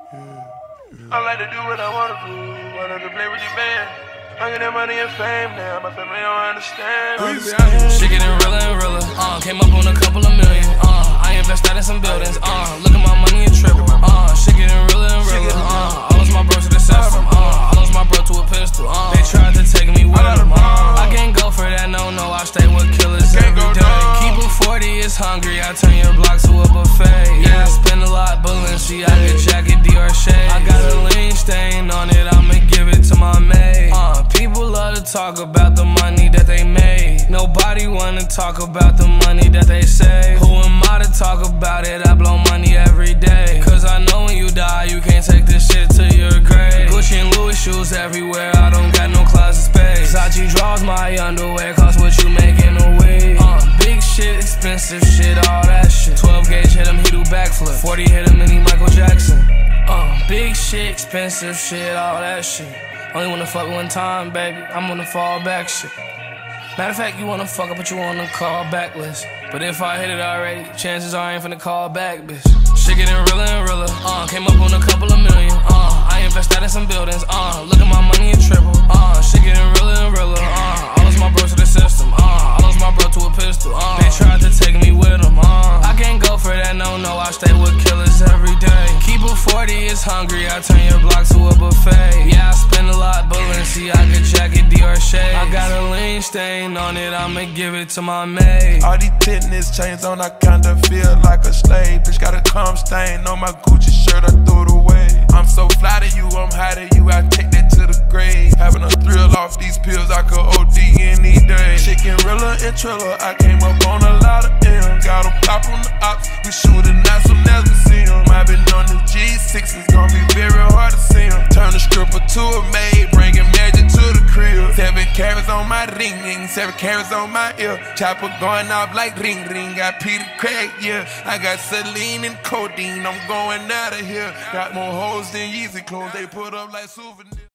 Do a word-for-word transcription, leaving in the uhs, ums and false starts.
I like to do what I wanna do, wanna to play with the band. I get that money and fame now, my family don't understand. Shit getting realer and realer. Uh, came up on a couple of million. Uh, I invested in some buildings. Uh, look at my money and triple. Uh, shit getting realer and realer. Uh, I lost my bro to the system. Uh, I lost my bro to a pistol. Uh, they tried to take me with them. Uh, I can't go for that, no, no. I stay with killers every day. Keep a forty, it's hungry. I turn your block to a buffet. Yeah, I spend a lot, Balenciaga jacket, Dior shade. I got a lean stain on it. I'ma give it to my maid. Uh, people love to talk about the money that they made. Nobody wanna talk about the money that they save. Who am I to talk about it? I blow money every day. Cause I know when you die, you can't take this shit to your grave. Gucci and Louis shoes everywhere, I don't got no closet space. Versace draws my underwear, cost what you make in a week. Uh, big shit, expensive shit, all that shit. twelve gauge hit him, he do backflip. forty hit him, and he Michael Jackson. Uh, big shit, expensive shit, all that shit. Only wanna fuck one time, baby, I'm on the fall back shit. Matter of fact, you wanna fuck up, but you on the call back list. But if I hit it already, chances are I ain't finna call back, bitch. Shit getting realer and realer. Uh, came up on a couple of million. Uh, I invested in some buildings. Uh, look at my money and triple. Uh, shit getting realer and realer. Uh, I lost my bro to the system. Uh, I lost my bro to a pistol. Uh, they tried to take me with them. Uh, I can't go for that, no, no. I stay with killers every day. Keep a forty, it's hungry. I turn your block to a buffet. Yeah, I spend a lot, Balenciaga jacket, Dior shade. I got a lean stain on it. I'ma give it to my maid. All these tennis chains on, I kinda feel like a slave. Bitch got a cum stain on my Gucci shirt, I threw it away. I'm so fly to you, I'm high to you, I take that to the grave. Having a thrill off these pills, I could O D any day. Chicken realer and triller, I came up on a lot of M's. Got a pop on the ops, we shootin' at some never see 'em. I've been on the G six, it's gonna be very hard to see 'em. Turn a stripper to a maid, bringing magic to the crib. Seven carats on my ring ring, seven carats on my ear. Chopper going off like ring ring, got Peter Craig, yeah. I got Celine and codeine, I'm going out of here. Got more hoes than Yeezy clothes, they put up like souvenirs.